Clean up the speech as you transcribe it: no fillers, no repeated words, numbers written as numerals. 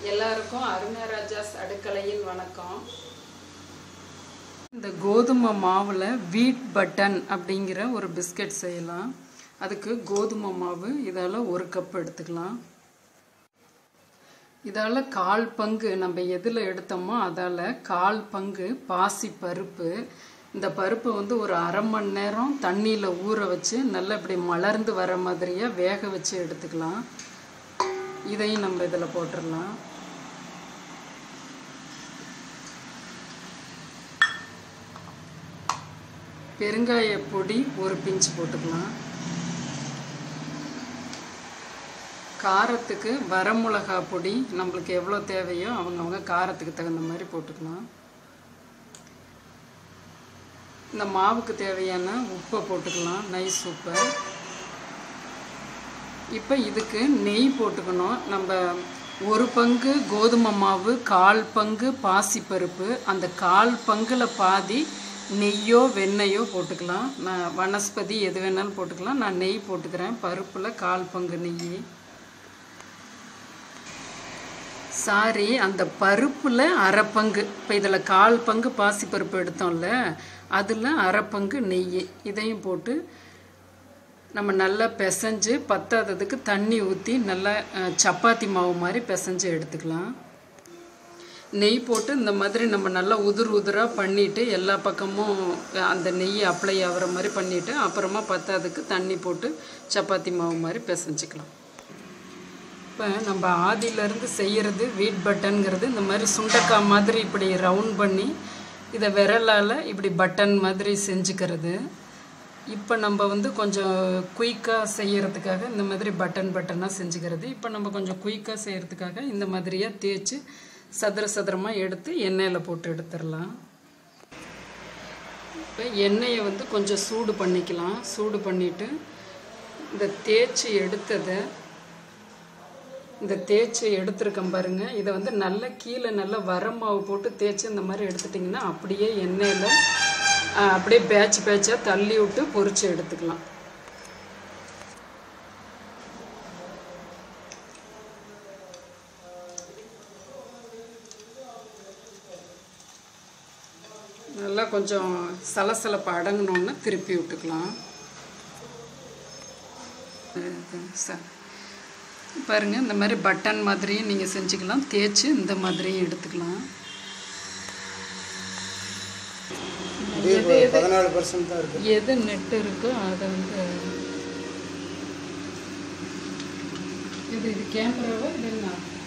எல்லாருக்கும் அருணா ராஜாஸ் அடுக்கலையின் வணக்கம். இந்த கோதுமை மாவில் வீட் பட்டன் அப்படிங்கிற ஒரு பிஸ்கட் செய்யலாம். அதுக்கு கோதுமை மாவு இதால் 1 கப் எடுத்துக்கலாம். இதால் 1/4 பங்கு நம்ம எதில் எடுத்தோமோ அதால் 1/4 பங்கு பாசி பருப்பு. இந்த பருப்பை வந்து ஒரு 1/2 மணி நேரம் தண்ணியில் ஊற வச்சு நல்லா இப்படி மலர்ந்து வர மாதிரியே வேக வச்சு எடுத்துக்கலாம். இதையும் நம்ம இதில் போட்டுடலாம். பெருங்காய பொடி 1 பிஞ்ச் போட்டுக்கலாம். காரத்துக்கு வரமிளகா பொடி நம்மளுக்கு எவ்வளோ தேவையோ அவங்கவுங்க காரத்துக்கு தகுந்த மாதிரி போட்டுக்கலாம். இந்த மாவுக்கு தேவையான உப்பை போட்டுக்கலாம், நைஸ் உப்பை. இப்போ இதுக்கு நெய் போட்டுக்கணும். நம்ம 1 பங்கு கோதுமை மாவு, 1/4 பங்கு பாசிப்பருப்பு, அந்த 1/4 பங்கில் பாதி நெய்யோ வெண்ணெயோ போட்டுக்கலாம். நான் வனஸ்பதி எது வேணாலும் போட்டுக்கலாம். நான் நெய் போட்டுக்கிறேன். பருப்பில் 1/4 பங்கு நெய். சாரி, அந்த பருப்பில் 1/2 பங்கு. இப்போ இதில் 1/4 பங்கு பாசிப்பருப்பு எடுத்தோம்ல, அதில் 1/2 பங்கு நெய். இதையும் போட்டு நம்ம நல்லா பிசைஞ்சு பத்தாததுக்கு தண்ணி ஊற்றி நல்லா சப்பாத்தி மாவு மாதிரி பிசைஞ்சு எடுத்துக்கலாம். நெய் போட்டு இந்த மாதிரி நம்ம நல்லா உதிராக பண்ணிவிட்டு எல்லா பக்கமும் அந்த நெய் அப்ளை ஆகிற மாதிரி பண்ணிவிட்டு அப்புறமா பத்தாததுக்கு தண்ணி போட்டு சப்பாத்தி மாவு மாதிரி பிசைஞ்சிக்கலாம். இப்போ நம்ம ஆதியிலேருந்து செய்கிறது வீட் பட்டன்கிறது இந்த மாதிரி சுண்டக்காய் மாதிரி இப்படி ரவுண்ட் பண்ணி இதை விரலால் இப்படி பட்டன் மாதிரி செஞ்சுக்கிறது. இப்போ நம்ம வந்து கொஞ்சம் குயிக்காக செய்கிறதுக்காக இந்த மாதிரி பட்டனாக செஞ்சுக்கிறது. இப்போ நம்ம கொஞ்சம் குயிக்காக செய்கிறதுக்காக இந்த மாதிரியாக தேய்ச்சி சதுரமாக எடுத்து எண்ணெயில் போட்டு எடுத்துடலாம். இப்போ எண்ணெயை வந்து கொஞ்சம் சூடு பண்ணிக்கலாம். சூடு பண்ணிவிட்டு இந்த தேய்ச்சி எடுத்துருக்கேன் பாருங்கள். இதை வந்து நல்லா கீழே நல்லா வரமாவு போட்டு தேய்ச்சி இந்த மாதிரி எடுத்துட்டிங்கன்னா அப்படியே எண்ணெயில் அப்படியே பேட்சாக தள்ளி விட்டு பொரித்து எடுத்துக்கலாம். நல்லா கொஞ்சம் சலசலப்பு அடங்கினோன்னு திருப்பி விட்டுக்கலாம். பாருங்கள், இந்த மாதிரி பட்டன் மாதிரியும் நீங்கள் செஞ்சுக்கலாம். தேய்ச்சி இந்த மாதிரியும் எடுத்துக்கலாம். எது நெட்டு இருக்கோ அதை வந்து இது கேமராவா இல்லைன்னா